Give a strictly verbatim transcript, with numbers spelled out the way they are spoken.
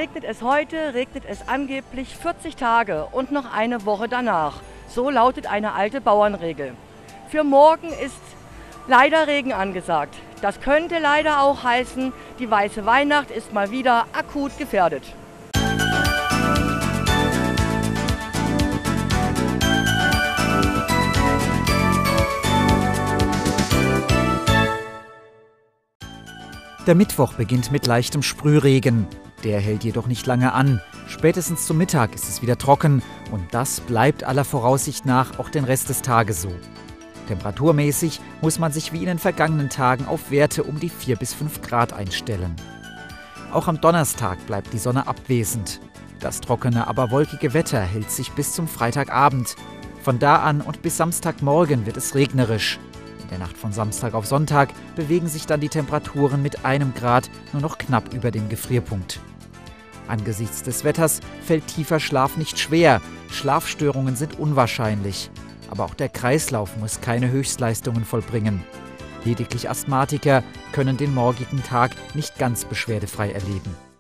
regnet es heute, regnet es angeblich vierzig Tage und noch eine Woche danach. So lautet eine alte Bauernregel. Für morgen ist leider Regen angesagt. Das könnte leider auch heißen, die weiße Weihnacht ist mal wieder akut gefährdet. Der Mittwoch beginnt mit leichtem Sprühregen. Der hält jedoch nicht lange an. Spätestens zum Mittag ist es wieder trocken und das bleibt aller Voraussicht nach auch den Rest des Tages so. Temperaturmäßig muss man sich wie in den vergangenen Tagen auf Werte um die vier bis fünf Grad einstellen. Auch am Donnerstag bleibt die Sonne abwesend. Das trockene, aber wolkige Wetter hält sich bis zum Freitagabend. Von da an und bis Samstagmorgen wird es regnerisch. In der Nacht von Samstag auf Sonntag bewegen sich dann die Temperaturen mit einem Grad nur noch knapp über dem Gefrierpunkt. Angesichts des Wetters fällt tiefer Schlaf nicht schwer, Schlafstörungen sind unwahrscheinlich. Aber auch der Kreislauf muss keine Höchstleistungen vollbringen. Lediglich Asthmatiker können den morgigen Tag nicht ganz beschwerdefrei erleben.